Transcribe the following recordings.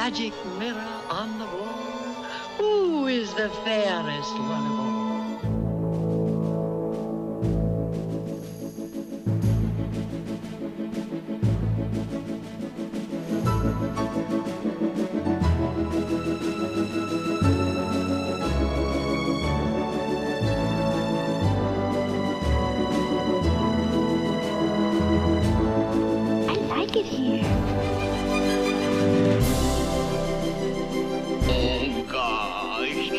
magic mirror on the wall, who is the fairest one of all? It here. Oh, gosh.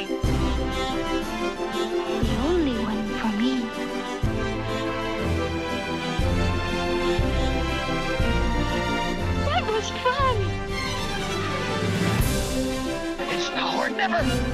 The only one for me. That was fun. It's now or never.